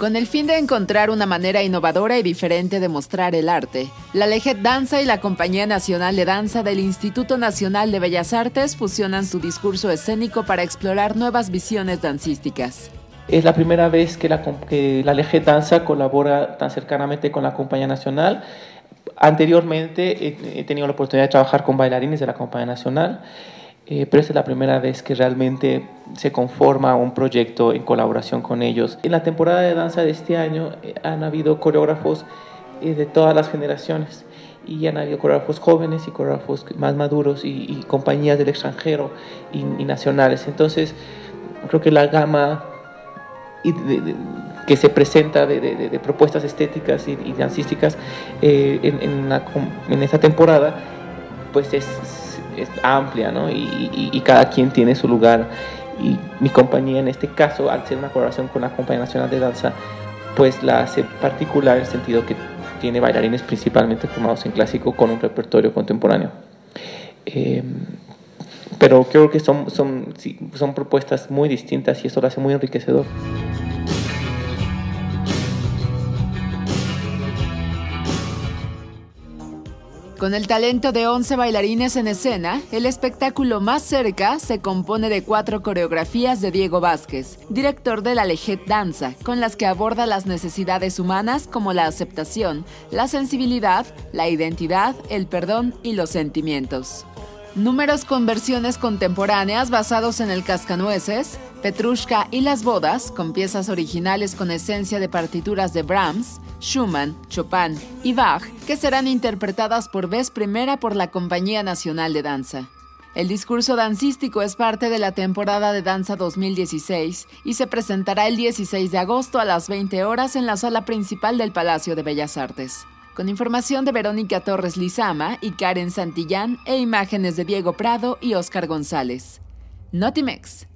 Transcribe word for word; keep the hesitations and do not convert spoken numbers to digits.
Con el fin de encontrar una manera innovadora y diferente de mostrar el arte, la Leggett Danza y la Compañía Nacional de Danza del Instituto Nacional de Bellas Artes fusionan su discurso escénico para explorar nuevas visiones dancísticas. Es la primera vez que la, que la Leggett Danza colabora tan cercanamente con la Compañía Nacional. Anteriormente he, he tenido la oportunidad de trabajar con bailarines de la Compañía Nacional, eh, pero esta es la primera vez que realmente se conforma un proyecto en colaboración con ellos. En la temporada de danza de este año eh, han habido coreógrafos eh, de todas las generaciones, y han habido coreógrafos jóvenes y coreógrafos más maduros y, y compañías del extranjero y, y nacionales. Entonces creo que la gama y de, de, que se presenta de, de, de propuestas estéticas y, y dancísticas eh, en, en, la, en esta temporada pues es, es amplia, ¿no? y, y, y cada quien tiene su lugar, y mi compañía en este caso, al ser una colaboración con la Compañía Nacional de Danza, pues la hace particular en el sentido que tiene bailarines principalmente formados en clásico con un repertorio contemporáneo. Eh, pero creo que son, son, sí, son propuestas muy distintas y eso lo hace muy enriquecedor. Con el talento de once bailarines en escena, el espectáculo Más Cerca se compone de cuatro coreografías de Diego Vázquez, director de la Leggett Danza, con las que aborda las necesidades humanas como la aceptación, la sensibilidad, la identidad, el perdón y los sentimientos. Números con versiones contemporáneas basados en el Cascanueces, Petrushka y Las Bodas, con piezas originales con esencia de partituras de Brahms, Schumann, Chopin y Bach, que serán interpretadas por vez primera por la Compañía Nacional de Danza. El discurso dancístico es parte de la temporada de danza dos mil dieciséis y se presentará el dieciséis de agosto a las veinte horas en la sala principal del Palacio de Bellas Artes. Con información de Verónica Torres Lizama y Karen Santillán e imágenes de Diego Prado y Óscar González. Notimex.